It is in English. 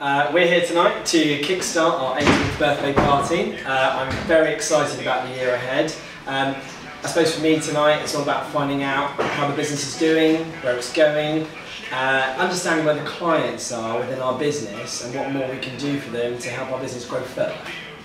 We're here tonight to kickstart our 18th birthday party. I'm very excited about the year ahead. I suppose for me tonight it's all about finding out how the business is doing, where it's going, understanding where the clients are within our business and what more we can do for them to help our business grow further.